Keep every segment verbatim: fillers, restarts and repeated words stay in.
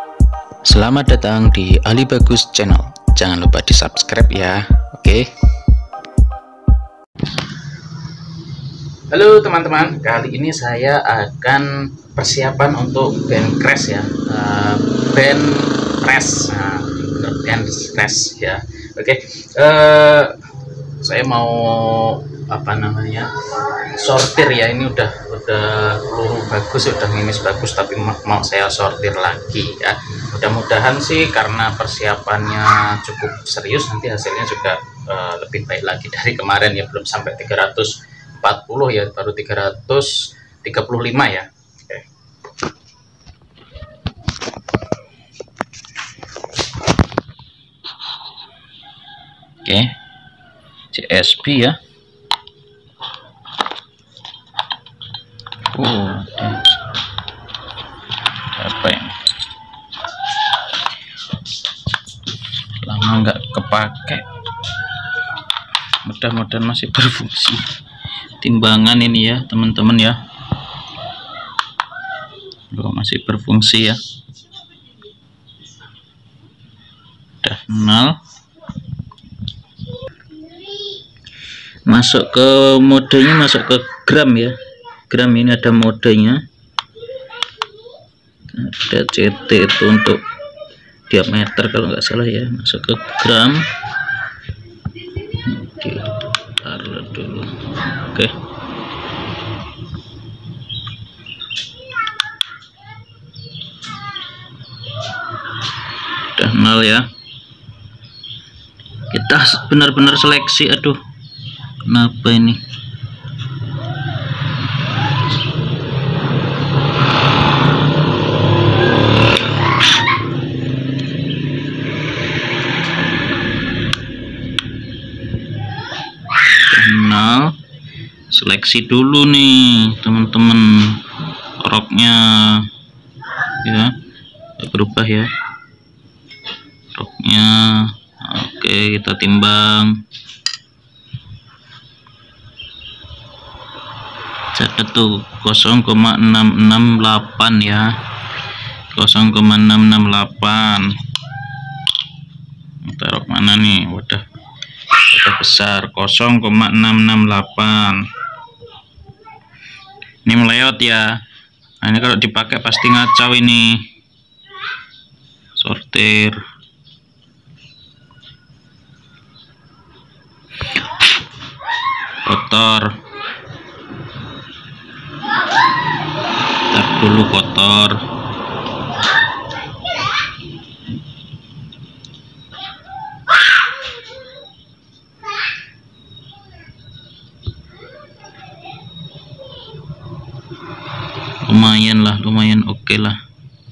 Selamat datang di Ali Bagus Channel. Jangan lupa di subscribe ya. Oke. Halo teman-teman, kali ini saya akan persiapan untuk band crash ya. Uh, band crash, nah, band crash ya. Oke. Uh, saya mau apa namanya sortir ya. Ini udah udah peluru bagus, udah minus bagus, tapi mau saya sortir lagi ya. Mudah-mudahan sih karena persiapannya cukup serius, nanti hasilnya juga uh, lebih baik lagi dari kemarin ya. Belum sampai tiga ratus empat puluh ya, baru tiga ratus tiga puluh lima ya. Oke. Oke. C S P ya. Oh, apa ini? Lama nggak kepake, mudah-mudahan masih berfungsi. Timbangan ini ya teman-teman ya, loh, masih berfungsi ya. Udah nol. Masuk ke modenya, masuk ke gram ya. Gram ini ada modenya, ada C T itu untuk diameter kalau nggak salah ya. Masuk ke gram, ditaruh dulu. Oke, udah nol ya. Kita benar-benar seleksi. Aduh, kenapa ini? Nah, seleksi dulu nih teman-teman roknya ya, berubah ya roknya. Oke, kita timbang. Catat tuh nol koma enam enam delapan ya, nol koma enam enam delapan. Taruh mana nih? Wadah, wadah besar, nol koma enam enam delapan. Ini meleot ya. Nah, ini kalau dipakai pasti ngacau ini. Sortir. Kotor. Tar dulu kotor. Lumayan lah, lumayan oke okay lah.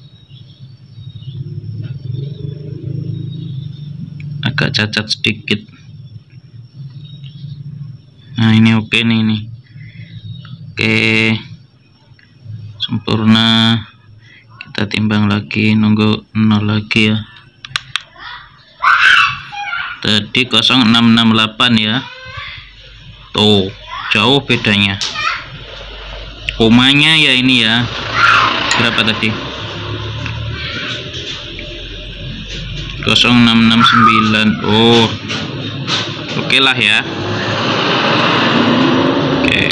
Agak cacat sedikit. Nah, ini oke okay nih, nih. Oke, okay. Sempurna. Kita timbang lagi, nunggu nol lagi ya. Tadi nol enam enam delapan ya. Tuh, jauh bedanya. Komanya ya ini ya. Berapa tadi? nol enam enam sembilan. Oh, oke okay lah ya. Oke. Okay.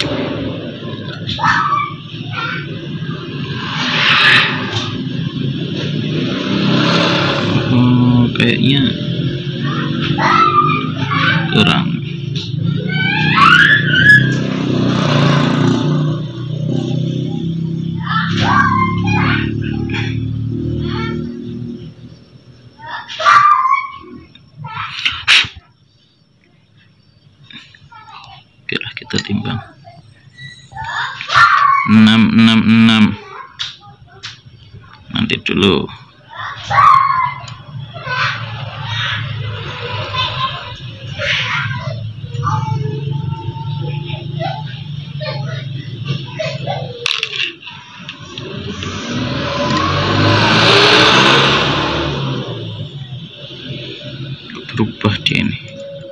Oh, kayaknya kurang. Oke lah, kita timbang enam enam enam. Nanti dulu. Berubah dia ini.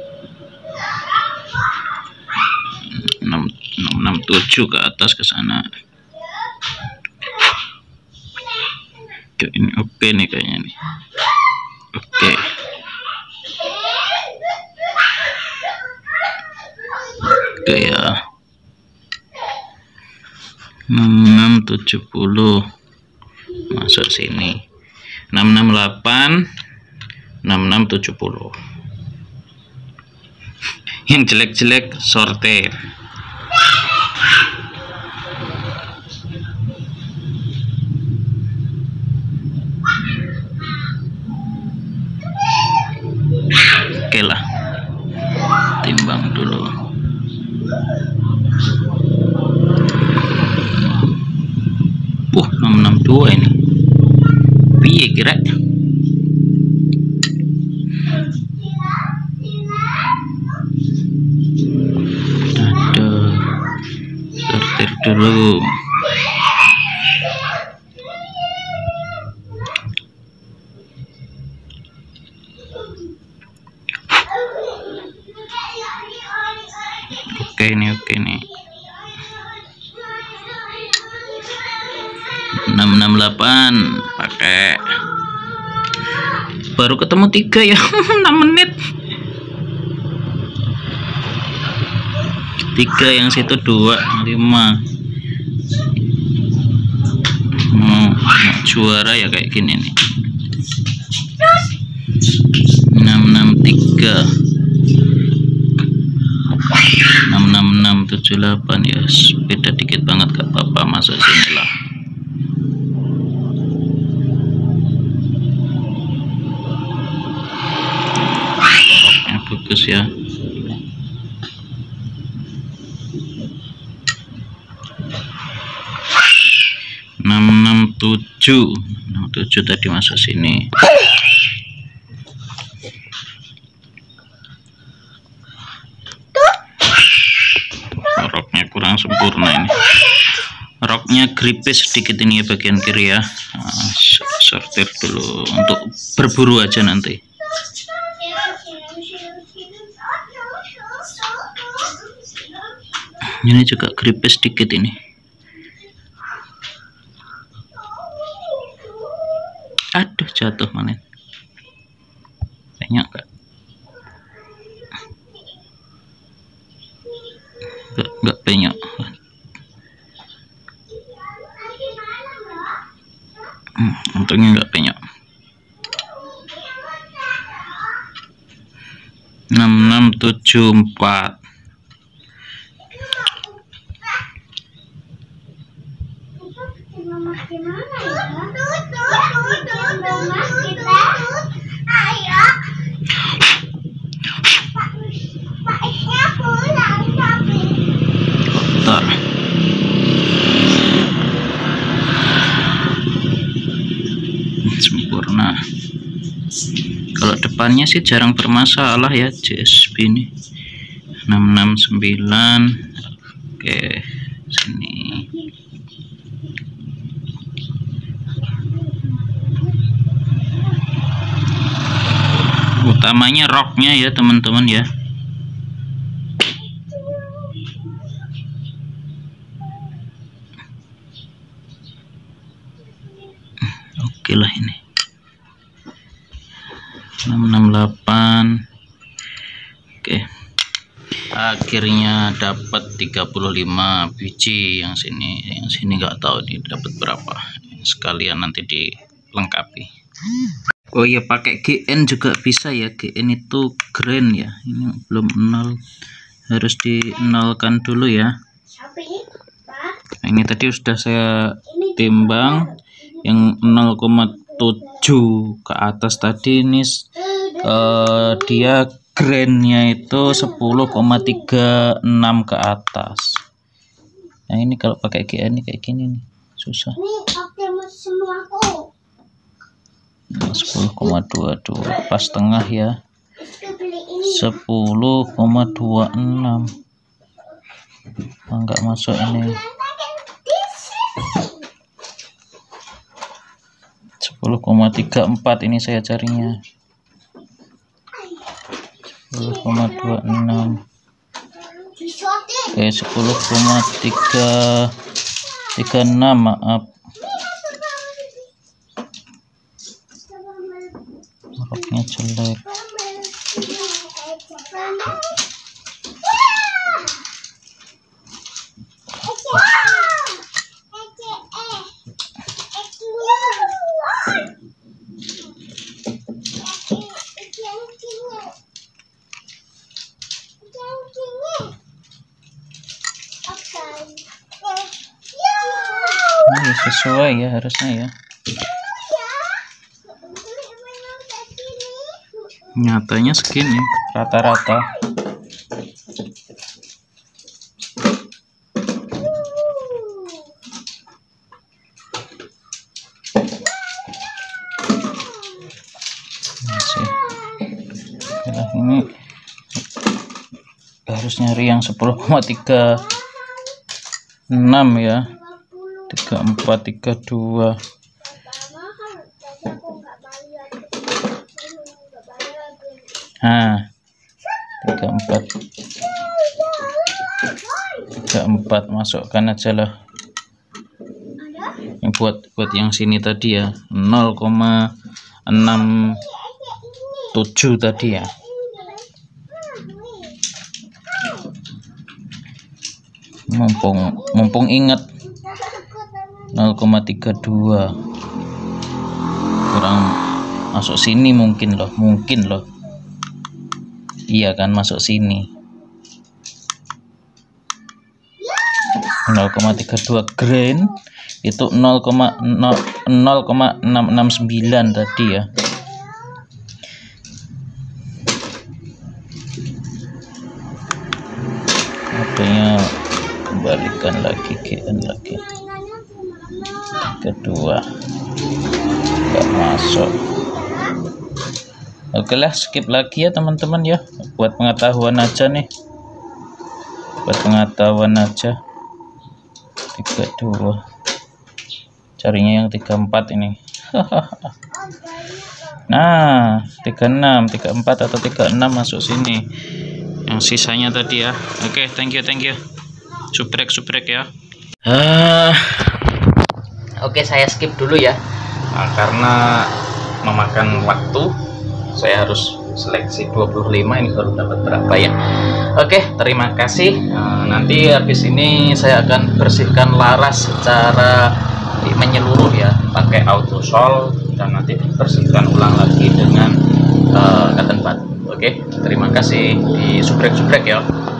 enam enam tujuh ke atas ke sana. Oke, ini oke. Oke nih kayaknya nih. Oke. Oke ya. enam tujuh puluh masuk sini. enam enam delapan enam enam tujuh puluh. Yang jelek-jelek sortir. Oke lah, timbang dulu. Uh, enam enam dua ini. Piye kira? Aduh, sortir dulu. Oke nih, oke nih. enam enam delapan pakai. Baru ketemu tiga ya. enam menit. Tiga yang situ dua, lima. Mau, mau juara ya kayak gini nih. enam enam tiga. enam enam enam tujuh delapan ya, beda dikit banget, gak apa-apa, masuk sini lah. Roknya bagus ya. enam enam tujuh enam tujuh tadi masuk sini. Roknya kurang sempurna ini. Roknya gripis sedikit ini ya bagian kiri ya. Nah, sortir dulu untuk berburu aja nanti. Ini juga gripis sedikit ini. Aduh, jatuh mana? Banyak enggak? Enggak, enggak banyak. Hmm, untungnya enggak banyak. enam enam tujuh empat. Kotor. Sempurna. Kalau depannya sih jarang bermasalah ya J S B ini. enam enam sembilan. Oke, sini. Utamanya roknya ya teman-teman ya. Oke lah ini. enam enam delapan. Oke. Akhirnya dapat tiga puluh lima biji yang sini. Yang sini nggak tahu nih dapat berapa. Sekalian nanti dilengkapi. Oh iya, pakai G N juga bisa ya. G N itu grand ya. Ini belum nol, harus dinolkan dulu ya. Nah, ini tadi sudah saya timbang yang nol koma tujuh ke atas tadi. Ini uh, dia grandnya itu sepuluh koma tiga enam ke atas. Nah ini kalau pakai G N ini kayak gini nih, susah. sepuluh koma dua dua pas tengah ya. sepuluh koma dua enam. Enggak masuk ini. sepuluh koma tiga empat ini saya carinya. sepuluh koma dua enam. Oke, sepuluh koma tiga tiga enam, maaf. tampaknya jelek. Ini sesuai ya harusnya ya. Nyatanya segini rata-rata. Masih. Nah, ini harus nyari yang sepuluh koma tiga enam ya. tiga empat tiga dua. Nah, tiga empat tiga empat masukkan aja lah. Yang buat buat yang sini tadi ya, nol koma enam tujuh tadi ya. Mumpung mumpung ingat nol koma tiga dua. Kurang masuk sini mungkin loh, mungkin loh. Iya kan, masuk sini. nol koma tiga dua grain itu nol koma enam enam sembilan tadi ya. Adanya kembalikan lagi G N lagi. Kedua nggak masuk. Oke lah, skip lagi ya teman-teman ya, buat pengetahuan aja nih, buat pengetahuan aja. Tiga dua, carinya yang tiga empat ini. Nah, tiga enam tiga empat atau tiga enam masuk sini, yang sisanya tadi ya. Oke, thank you thank you subrek subrek ya. uh, Oke, saya skip dulu ya, nah, karena memakan waktu. Saya harus seleksi dua puluh lima, ini baru dapat berapa ya. Oke, terima kasih. Nah, nanti habis ini saya akan bersihkan laras secara menyeluruh ya, pakai auto sol, dan nanti bersihkan ulang lagi dengan uh, cotton bud. Oke, terima kasih, di subrek-subrek ya.